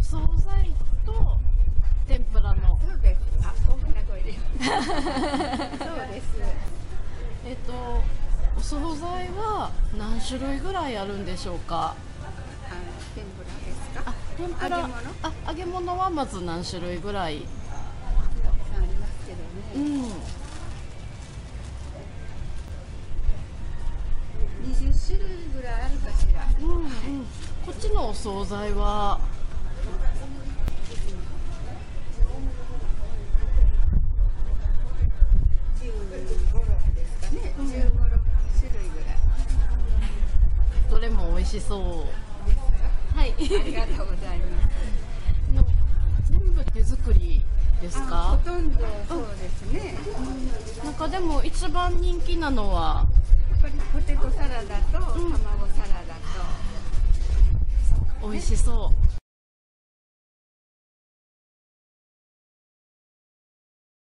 惣菜と天ぷらの。 そうです。あ、大きな声で。そうです。 お惣菜は何種類ぐらいあるんでしょうか。 天ぷらですか。 天ぷら。 揚げ物。 揚げ物はまず何種類ぐらい。 たくさんありますけどね。20種類ぐらいあるかしら。 こっちのお惣菜は。 ですかね。15、6種類ぐらい。 どれも美味しそうですか。 はい。 ありがとうございます。 全部手作りですか。 ほとんどそうですね。 なんかでも一番人気なのはやっぱりポテトサラダと卵サラダと。 美味しそう。